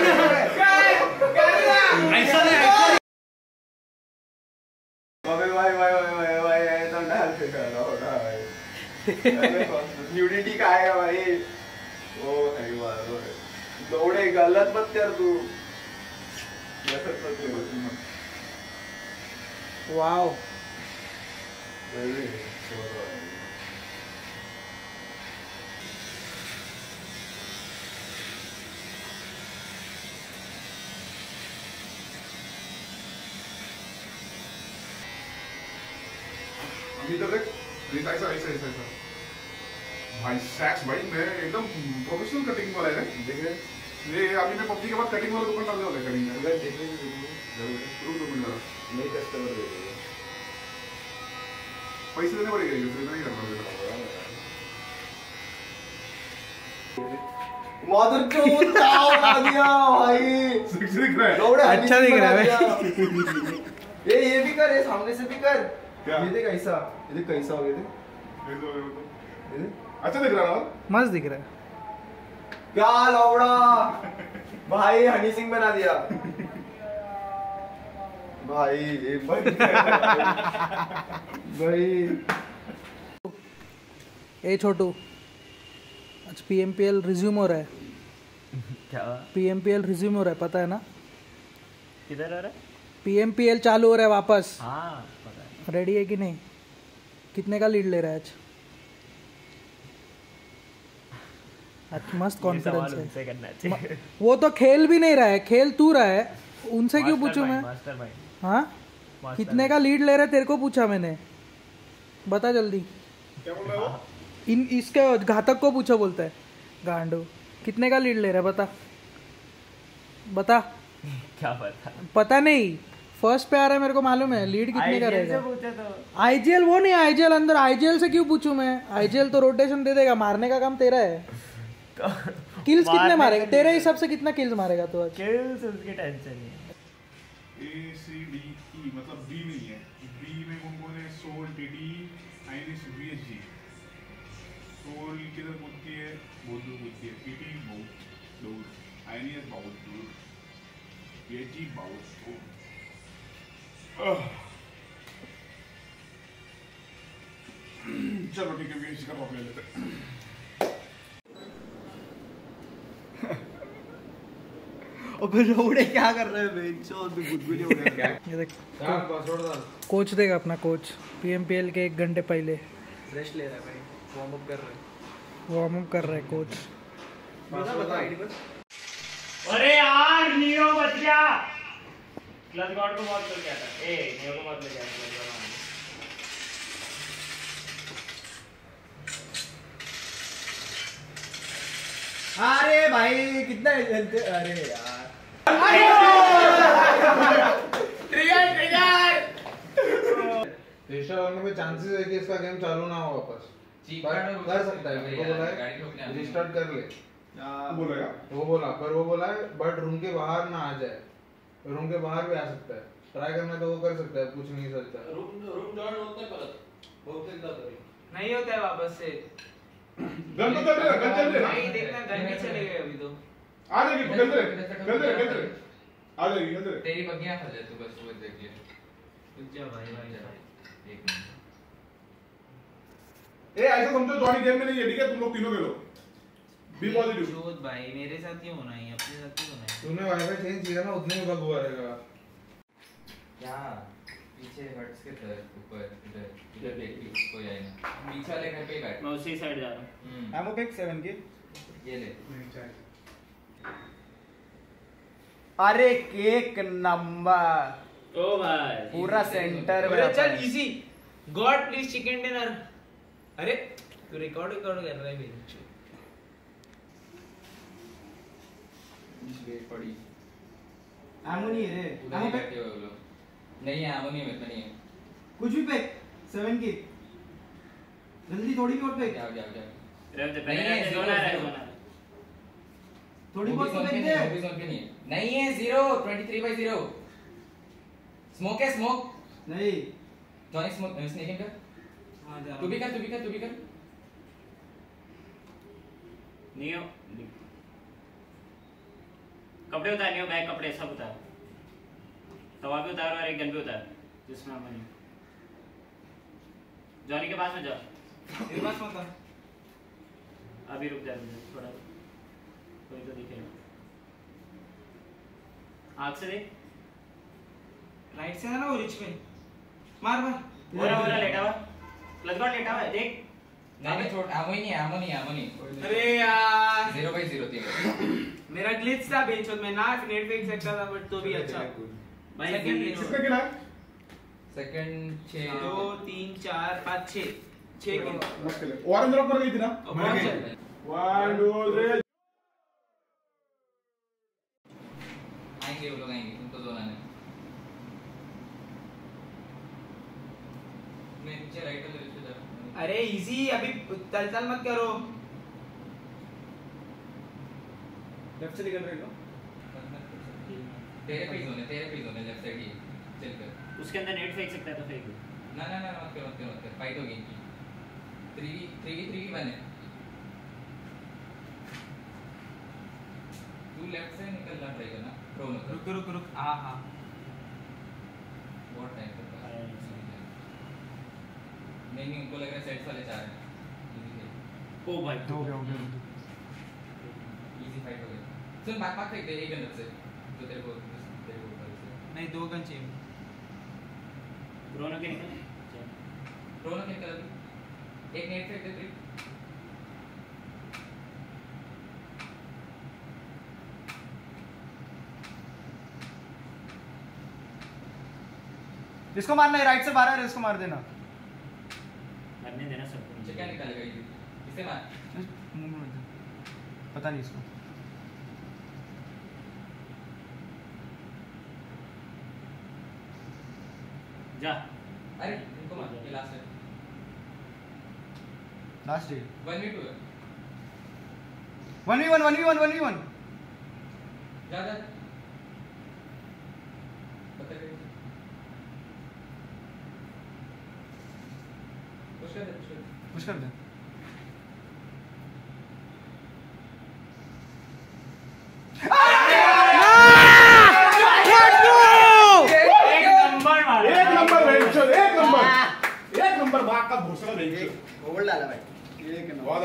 ऐसा नहीं न्यूडिटी काय है भाई? ओ भाई दौड़े गलत मत कर तू। वाओ अभी तक ऐसा ऐसा ऐसा ऐसा भाई सैक्स भाई मैं एकदम प्रोफेशनल कटिंग वाला है देख रहे ये अभी मैं पबजी के बाद कटिंग वाला दुकान डालने वाला है कटिंग का देखने रुक दो मिनट नई कस्टमर देखेगा पैसे देने पड़ेंगे फ्री में नहीं करना मदर चोद आ गया भाई। दिख रहा है दौड़े अच्छा दिख रहा है ये भी कर, ये सामने से भी कर। क्या? ये देख कैसा, ये देख कैसा हो गया ये अच्छा दिख रहा है ना मस्त दिख रहा है क्या लौड़ा भाई, हनी सिंह बना दिया भाई भाई। ए छोटू आज पीएमपीएल रिज्यूम हो रहा है। क्या पीएमपीएल रिज्यूम हो रहा है, पता है ना? किधर आ रहा है? पीएमपीएल चालू हो रहा है वापस। हाँ पता है। रेडी है कि नहीं? कितने का लीड ले रहा है आज? आज मस्त कॉन्फिडेंस है। उनसे करना चाहिए। वो तो खेल भी नहीं रहा है, खेल तू रहा है, उनसे क्यों पूछूं मैं? मास्टरमाइंड। हाँ कितने का लीड ले रहा है तेरे को पूछा मैंने, बता जल्दी। क्या बोल रहा है वो? इन इसके घातक को पूछो बोलता है गांडू, कितने का लीड ले रहा है बता बता। क्या पता? पता नहीं, फर्स्ट पे आ रहा है मेरे को मालूम है, लीड कितने का रहेगा? पूछा तो आईजीएल वो नहीं, आईजीएल अंदर, आईजीएल से क्यों पूछूं मैं? आईजीएल तो रोटेशन दे देगा, मारने का काम तेरा है। किल्स कितने मारेगा तेरे हिसाब से? कितना किल्स मारेगा तू आज? किल्स उसकी टेंशन नहीं है। A C D E मतलब B नहीं है, B में कौन कौन है? Soul, TD, Iris, VSG। Soul किधर कूदती है? बहुत दूर कूदती है। टीटी बहुत दूर, आइरिस बहुत दूर, VSG बहुत दूर। चलो ठीक है, VSG का टॉप ले लेते हैं। अबे लौड़े क्या कर रहे हैं बेंचो, तो गुदगुदी हो गया। ये देख कोच देगा अपना कोच, पीएमपीएल के 1 घंटे पहले रेस्ट ले रहा है भाई, वार्म अप कर रहा है। वार्म अप कर रहा है कोच। बता आईडी पर। अरे यार नियो बच गया। क्लब गॉड को बहुत कर गया था। ए नियो को मत ले जा क्लब गॉड। अरे भाई कितना अरे यार रजिस्टर होने में चांसेस है कि इसका गेम चालू ना हो वापस। कर सकता है, मेरे को बोला है रिस्टार्ट कर ले। बोला वो बोला, पर वो बोला है बट रूम के बाहर ना आ जाए, रूम के बाहर भी आ सकता है। ट्राई करना तो वो कर सकता है, कुछ नहीं सकता। रूम जॉइन होता है पर बहुत तक नहीं होता है वापस से। गन तो चल रहा है, गन चल रहा है। नहीं देखना, गन नहीं चले गए अभी तो। आ जाएगी तू, गन दे आ जाएगी, गन दे। तेरी बगियां खा जाए तू, बस तू देख ले। रुक जा भाई एक मिनट। ए ऐसा समझो जॉनी गेम में नहीं है, ठीक है? तुम लोग तीनों खेलो, बी पॉजिटिव। शोध भाई मेरे साथ ही होना है, अपने साथ ही होना है। तूने वाईफाई चेंज किया ना, उतने में बग हुआ रहेगा। क्या पीछे हट्स के तरफ ऊपर इधर देख के कोई आएगा। पीछे वाले घर पे ही बैठ। मैं उसी साइड जा रहा हूँ। एमो पिक 7 की। ये ले। अरे केक नंबर ओ भाई पूरा सेंटर में। अरे चल easy. God please chicken dinner. अरे तू रिकॉर्ड कर रहा है बेंच। वेट पड़ी। एमो नहीं है रे, उधर एमो ही पिक बैठे हुए लोग। नहीं है, नहीं है, नहीं है। कुछ भी पिक 7 की। जल्दी थोड़ी बहुत पिक। जाओ जाओ जाओ। नहीं है, जोना है, जोना है। थोड़ी बहुत तो पिक वो दे। भी जोन के नहीं है। नहीं है 0 23/0। स्मोक है, स्मोक। नहीं जॉनी स्मोक स्नेकिंग कर। हां जा। तू भी कर, तू भी कर, तू भी कर। नियो कपड़े उतार लियो, बैग कपड़े सब उतार, तवा भी उतार और एक गन भी उतार जिसमें हम नहीं। जॉनी के पास में जा, मेरे पास मत आ। अभी रुक जा थोड़ा, कोई तो दिखेगा। आग से देख, राइट से है ना वो रिच में, मार मार। बोला लेटा हुआ, क्लच गार्ड लेटा हुआ है, देख। नहीं छोड़, आमो ही नहीं, आमो नहीं। अरे यार 0/0 थी। मेरा ग्लिच था बेंच में, मैं ना नेट फेंक सकता था बट तो भी अच्छा। भाई सेकंड किसका गिरा? सेकंड 6 2 3 4 5 6 के ऑरेंज ड्रॉप कर गई थी ना? बहुत है। 1 2 3 आएंगे वो लोग आएंगे, तुमको जोन आने। मैं नीचे राइट वाले रिश्ते जा रहा हूँ। अरे इजी, अभी चल मत करो। लेफ्ट से निकल रहे हो। तेरे पे ही जोन है लेफ्ट साइड ही चल कर। उसके अंदर नेट फेंक सकता है तो फेंक दो। ना मत कर, फाइट होगी इनकी। 3v1 है। तू लेफ्ट से निकलना ट्राई करना, प्रोन होकर। रुक हाँ बहुत टाइम तक नहीं उनको लग रहा है सेट्स वाले 4 हैं। ओ भाई हो गया इजी फाइट हो गया। सुन भाग फेंक दे एक गन से जो तेरे को ऊपर से। नहीं 2 गन चाहिए। रोनो के निकल, प्रोन निकल अभी। एक नेट फेंक दे ट्रिक। इसको मारना है, राइट से मारा है, इसको मार देना। मरने देना सबको। नीचे क्या निकालेगा ये? इसे मार। पता नहीं इसको। जा, अरे इनको मार, ये लास्ट है। लास्ट डे 1v2 है। 1v1 जा पता कर पुश कर दे। पुश कर दे। एक नंबर भाग का घोषणा नहीं। होल्ड डाला भाई। बहुत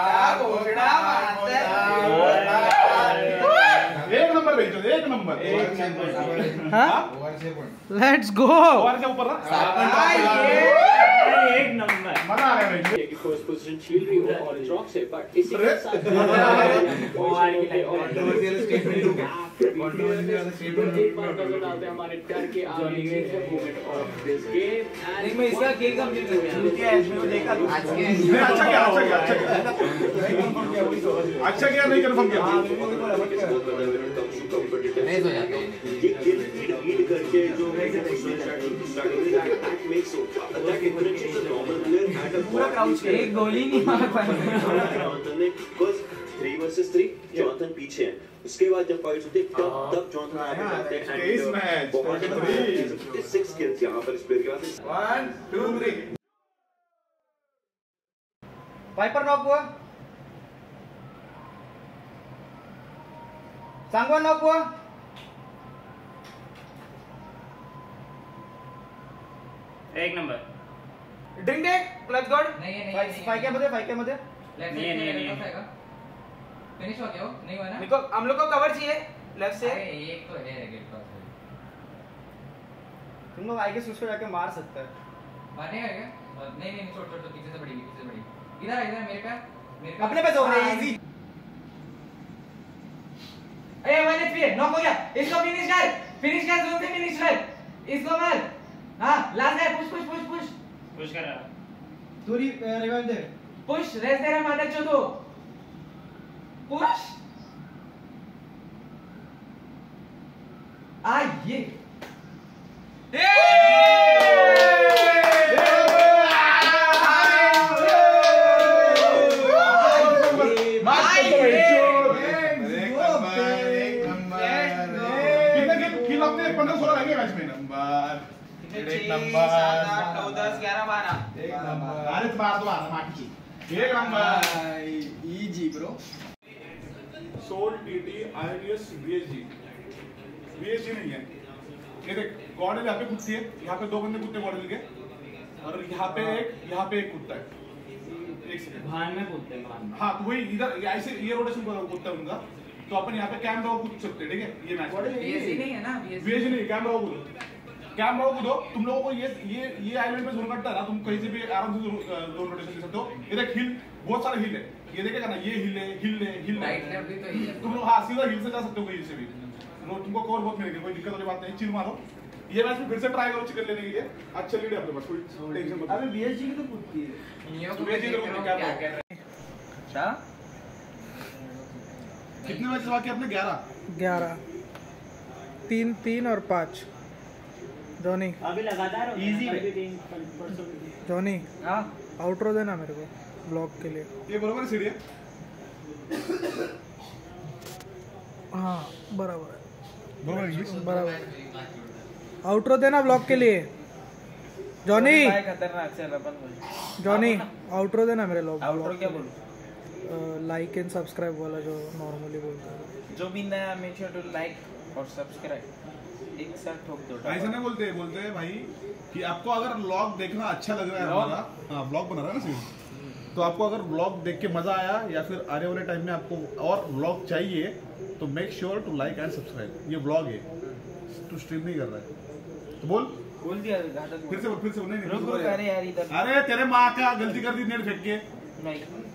एक नंबर भेजो, एक नंबर। हाँ ओवर 6 पॉइंट। Let's go. और के ऊपर ना एक नंबर। मजा आ रहा है भाई। फर्स्ट पोजीशन छील रही है और ड्रॉप से, बट इसी के साथ एक बार नजर डालते हैं हमारे डर के आगे मूवमेंट ऑफ दिस गेम। नहीं मैं इसका गेम कंप्लीट कर दिया। देखा अच्छा क्या नहीं कंफर्म किया। रेस हो जाता है। ये किल लीड करके जो स्टार्टिंग में अटैक मेक्स अटैक इंटरेक्शन से नॉर्मल प्लेयर एट अ पूरा क्राउच एक गोली नहीं मार पाया। जॉनथन ने बस 3 वर्सेस 3 जॉनथन पीछे है। उसके बाद जब फाइट होती है तब जॉनथन आगे जाते हैं। इस मैच बहुत 6 किल्स यहां पर इस प्लेयर के पास। 1 2 3 वाइपर नॉक हुआ, सांगवान नॉक हुआ। एक नंबर। ड्रिंक डे क्लच गार्ड नहीं फाइव के मध्ये लेफ्ट नहीं, साइड नहीं, में नहीं। आएगा। फिनिश हो गया वो? नहीं हुआ ना? मेरे को हम लोग को कवर चाहिए लेफ्ट से। अरे एक तो है गेट पास है। तुम लोग आई गेस उस पे जाके मार सकते हैं। मारने का क्या? नहीं छोड़ पीछे से बढ़ेगी। इधर मेरे पे अपने पे जोर है इजी। ए 1 HP नॉक हो गया। इसको फिनिश कर जोन से फिनिश कर। इसको मार। हां लास्ट है। पुश पुश कर रहा। तू रिवाइव दे। पुश रेस दे रहा मादर चोदो। पुश आ ये एक नंबर 7 8 9 10 11 12 एक नंबर अरे मार दो माटी एक number easy bro. Soul TT INS VSG VSG नहीं है। ये देख गॉडल यहाँ पे कुत्ती है, यहाँ पे 2 बंदे कुत्ते गॉडल के, और यहाँ पे एक कुत्ता है। एक सेकंड भान में कूदते हैं, भान में। हाँ तो वही इधर ऐसे ये रोटेशन कुत्ता है उनका, तो अपन यहाँ पे कैम रॉक कूद सकते हैं, ठीक है। ये मैच बीएससी नहीं है ना, वीएसजी नहीं, कैम रॉक कूदो, कैम रॉक कूदो। तुम लोगों को ये आइलैंड पे जोन कटता है ना, तुम कहीं से भी आराम से जोन रोटेशन ले सकते हो। ये देख हिल, बहुत सारे हिल है, ये देखेगा ना, ये हिल है राइट लेफ्ट भी तो ही है। तुम लोग हाँ सीधा हिल से जा सकते हो कहीं से भी, तुमको कवर बहुत मिलेगी, कोई दिक्कत वाली बात नहीं। चिल मारो, ये मैच में फिर से ट्राई करो चिकन लेने के लिए। अच्छा लीड है अपने पास, कोई टेंशन मत। अबे बीएसजी की तो कुत्ती है। नियो को बीएसजी देख तो रहा हूँ क्या क्या कर कर रहा है। अच्छा कितने मैचेस बाकी अपने? 11 3 और 5। जॉनी अभी लगातार Easy है। जॉनी हाँ आउटरो देना मेरे को ब्लॉग के लिए। ये बरोबर है सीढ़ी है। हाँ बराबर है, बरोबर है बराबर है। आउटरो देना ब्लॉग के लिए। जॉनी खतरनाक से अपन जॉनी आउटरो देना मेरे ब्लॉग। आउटरो क्या बोलूं? लाइक एंड सब्सक्राइब वाला जो नॉर्मली बोलता है। जो भी नया मेक श्योर टू लाइक और सब्सक्राइब, एक साथ ठोक दो। ऐसा नहीं बोलते हैं भाई कि आपको अगर व्लॉग देखना अच्छा लग रहा है हमारा, हाँ व्लॉग बना रहा है ना सीधे, तो आपको अगर व्लॉग देख के मजा आया या फिर आने वाले टाइम में आपको और व्लॉग चाहिए तो make sure to like and subscribe. ये व्लॉग है, तू स्ट्रीम नहीं कर रहा है तो बोल दिया घाटक फिर से नहीं रुक अरे यार इधर अरे तेरे माँ का गलती कर दी नेट फेंक के। नहीं